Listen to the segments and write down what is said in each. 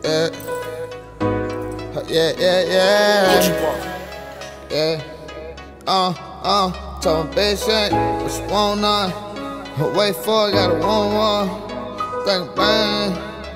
Yeah. Yeah. Tell my bitch shit, what you want on? Wait for it, gotta want one. Think bang,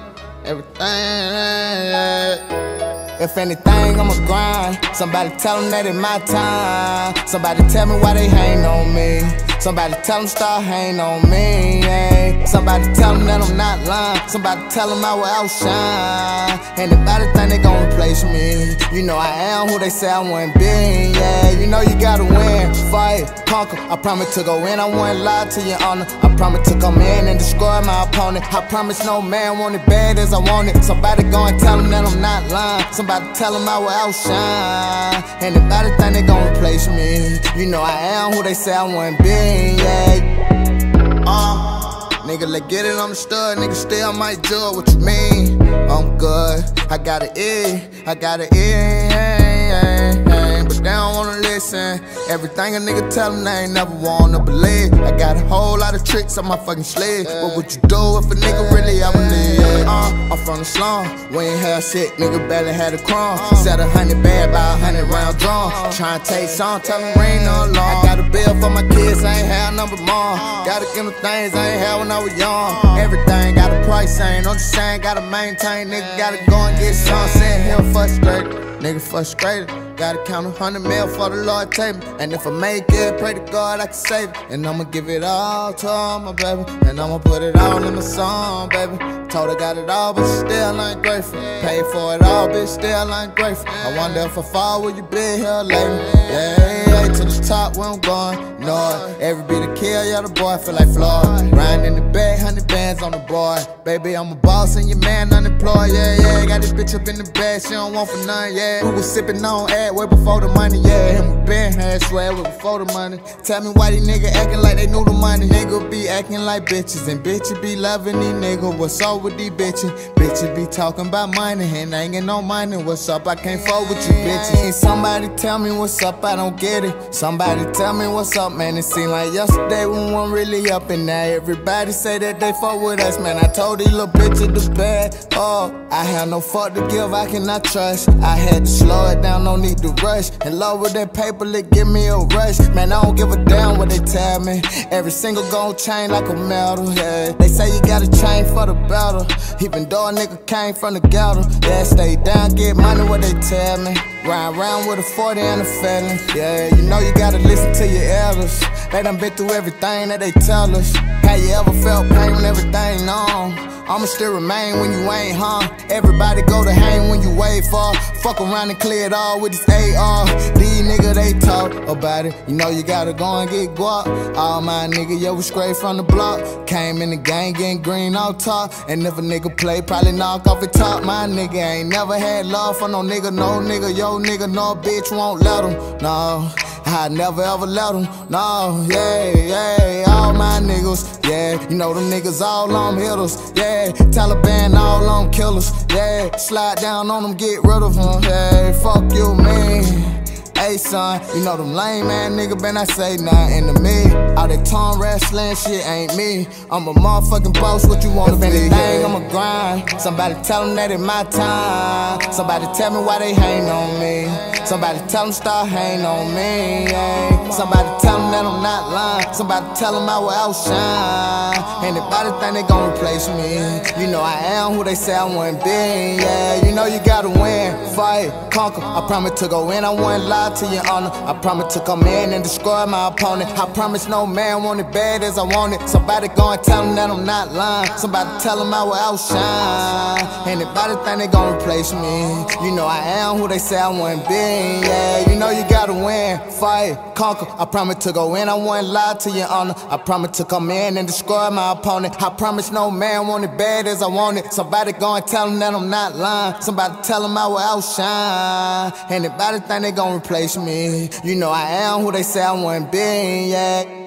everything. If anything, I'ma grind. Somebody tell them that it's my time. Somebody tell me why they hating on me. Somebody tell them start hating on me. Yeah. Somebody tell them that I'm not lying. Somebody tell them I will outshine. Anybody think they gon' replace me? You know I am who they say I wanna be. Yeah, you know you gotta win, fight, conquer. I promise to go in, I won't lie to your honor. I promise to come in and destroy my opponent. I promise no man want it bad as I want it. Somebody go and tell them that I'm not lying. Somebody tell them I will outshine. Anybody think they gon' replace me? You know I am who they say I wanna be. Yeah. Nigga, let's get it understood. Nigga, still might judge what you mean. I'm good. I got an ear. But they don't wanna listen. Everything a nigga tell them, they ain't never wanna believe. I got a whole lot of tricks on my fucking sleeve. What would you do if a nigga really ever leave? I'm from the slum, we ain't had shit, nigga barely had a crumb. Set 100 bad by 100 round drum. Tryna take some, tell them ring no alarm. I got a bill for my kids, I ain't had none but mom. Gotta give them things I ain't had when I was young. Everything got a price, I ain't on the same, gotta maintain. Nigga gotta go and get some, sitting here frustrated. Nigga frustrated, gotta count 100 mil for the Lord table. And if I make it, pray to God I can save it. And I'ma give it all to all my baby. And I'ma put it all in my song, baby. Told her got it all, but she still ain't grateful. Paid for it all, bitch, still ain't grateful. I wonder if I fall, will you be here later? Yeah, to the top where I'm going. Know it, every beat a kill, yeah, the boy feel like Floyd. Riding in the back, 100 bands on the board. Baby, I'm a boss and your man unemployed, yeah. Got this bitch up in the bag, she don't want for none, yeah. Who was sipping on ad way before the money, yeah. Him and Ben had swag way before the money. Tell me why these niggas acting like they knew the money. Nigga be acting like bitches, and bitches be loving these niggas. What's up with these bitches? Bitches be talking about money, and I ain't get no money. What's up? I can't fuck with you bitches. Somebody tell me what's up, I don't get it. Somebody tell me what's up, man. It seemed like yesterday we weren't really up, and now everybody say that they fuck with us, man. I told these little bitches the bad. Oh, I have no fuck to give, I cannot trust. I had to slow it down, no need to rush. And love with that paper, let give me a rush. Man, I don't give a damn what they tell me. Every single gold chain like a medal, yeah. They say you gotta change for the battle. Even though a nigga came from the ghetto, yeah, stay down, get money what they tell me. Ride around with a 40 and a felon, yeah. You know you gotta listen to your elders. They done been through everything that they tell us. Have you ever felt pain when everything on? I'ma still remain when you ain't, huh? Everybody go to hang when you wait for. Fuck around and clear it all with this AR. These niggas, they talk about it. You know you gotta go and get guap. All my niggas, yo, we straight from the block. Came in the gang, getting green off top. And if a nigga play, probably knock off the top. My nigga ain't never had love for no nigga, yo nigga, no bitch won't let him, no. I never ever let them, no, yeah, all my niggas, yeah. You know them niggas all on hitters, yeah. Taliban all on killers, yeah. Slide down on them, get rid of them, yeah. Fuck you, man. Hey son, you know them lame man nigga, man, I say nothing to me. All that tongue wrestling shit ain't me. I'm a motherfucking boss, what you wanna be? If anything, I'ma grind. Somebody tell them that it's my time. Somebody tell me why they hating on me. Somebody tell them start hating on me, yeah. Somebody tell them that I'm not lying. Somebody tell them I will outshine. Anybody think they gon' replace me? You know I am who they say I wanna be, yeah. You know you gotta win, fight, conquer. I promise to go in, I won't lie to your honor. I promise to come in and destroy my opponent. I promise no man want it bad as I want it. Somebody go and tell them that I'm not lying. Somebody tell them I will outshine. Anybody think they gon' replace me? You know I am who they say I wanna be, yeah. You know you gotta win, fight, conquer. I promise to go in, I won't lie to your honor. I promise to come in and destroy my opponent. I promise no man want it bad as I want it. Somebody go and tell them that I'm not lying. Somebody tell them I will outshine. Anybody think they gon' replace me? You know I am who they say I wanna be, yeah.